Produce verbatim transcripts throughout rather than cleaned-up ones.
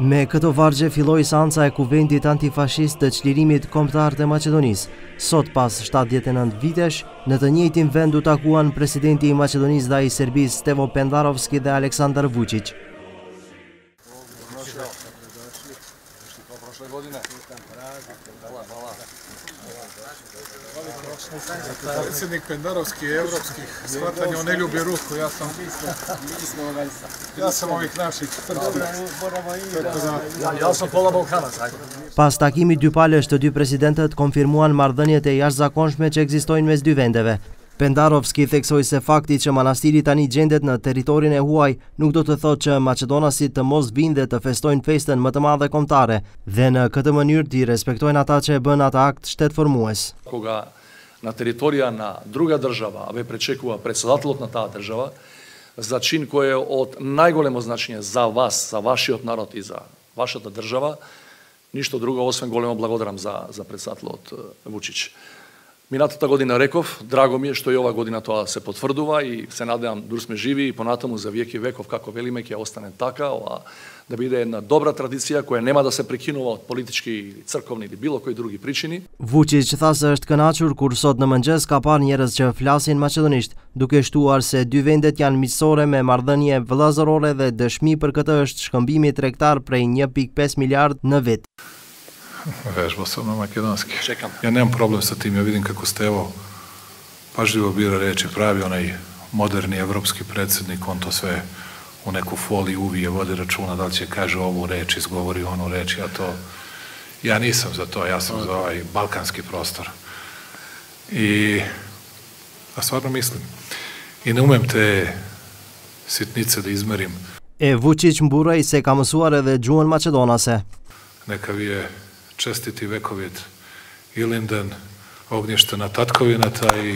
Me këto vargje filloi seanca e Kuvendit Antifashist të çlirimit kombëtar të Maqedonisë. Sot pas shtatëdhjetë e nëntë vitesh, në të njëjtin vend u takuan presidenti i Maqedonisë dhe ai Serbisë Stevo Pendarovski dhe Aleksandar Vučić. Predsjednik Pendarovski je evropskih shvatanja, on ne ljubi Rusku, ja sam ja sam ovih naših srpskih. Ja sam pola Balkana. Pas takimit dypalësh të dy presidentët konfirmuan marrëdhëniet e jashtëzakonshme që ekzistojnë mes dy vendeve. Pendarovski theksoi se fakti që manastiri tani gjendet në territorin e huaj nuk do të thotë që maqedonasit të mos vinë dhe të festojnë festën më të madhe kombëtare dhe në këtë mënyrë t'i respektojnë ata që e bën atë akt shtetformues. Koga na teritorija na druga država, a vе prečekува председателот на таа држава, за чин кој е од најголемо значење за вас, за вашиот народ и за вашата држава, ништо друго освен големо благодарам за за председателот Vučić. Минатата година реков, драго ми е што и ова година тоа се потврдува и се надевам дур сме живи и понатаму за веки веков, како велиме, ќе остане така, ова да биде една добра традиција која нема да се прекинува од политички, црковни или било кои други причини. Vučić tha se është kënaqur kur sot në mëngjes ka parë njerëz që flasin maqedonisht, duke shtuar se dy vendet janë miqësore me marrëdhënie vëllazërore dhe dëshmi për këtë është shkëmbimi tregtar prej një pikë pesë miliard në vit. Vežbao sam na makedonski. Čekam. Ja nemam problem sa tim, ja vidim kako Stevo pažljivo bira reči, pravi onaj moderni evropski predsjednik, on to sve u neku foliju uvije, vodi računa da li će kaže ovu reč, izgovori onu reč, ja to, ja nisam za to, ja sam za ovaj balkanski prostor. I, a stvarno mislim, i ne umem te sitnice da izmerim. E Vučić mburoi se ka mësuar edhe gjuhën maqedonase. Neka vi je čestiti vekovjet Ilindan, ognještena tatkovinata i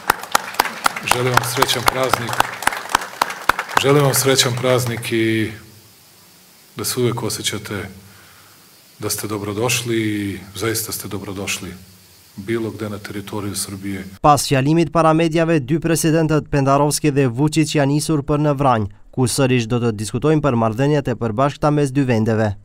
želim vam srećan praznik. Želim vam srećan praznik i da se uvek osjećate da ste dobrodošli i zaista ste dobrodošli bilo gde na teritoriju Srbije. Pas fjalimit para medjave, dy presidentët Pendarovski dhe Vučić janë nisur për në Vranj, ku sërish do të diskutojnë për marrëdhëniet e përbashkëta mes dy vendeve.